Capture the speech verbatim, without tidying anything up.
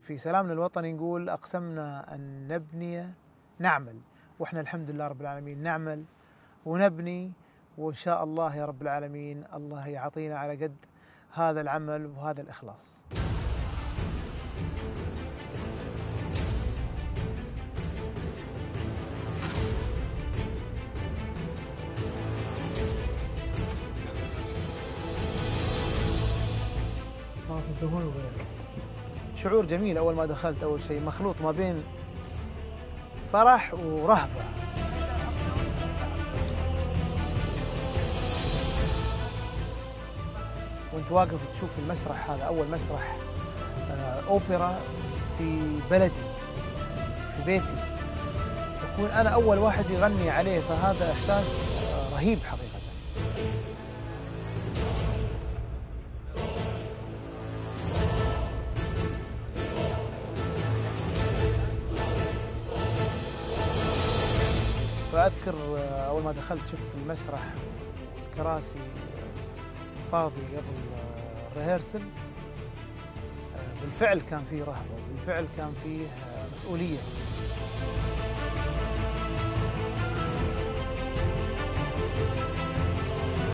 في سلامنا الوطني نقول أقسمنا أن نبني نعمل، وإحنا الحمد لله رب العالمين نعمل ونبني، وإن شاء الله يا رب العالمين الله يعطينا على قد هذا العمل وهذا الإخلاص. شعور جميل أول ما دخلت، أول شيء مخلوط ما بين فرح ورهبة. وانت واقف تشوف المسرح هذا أول مسرح أوبرا في بلدي في بيتي، أكون أنا أول واحد يغني عليه، فهذا إحساس رهيب حقيقة. فأذكر أول ما دخلت شفت المسرح كراسي فاضي قبل الريهرسل، بالفعل كان فيه رهبة، بالفعل كان فيه مسؤولية.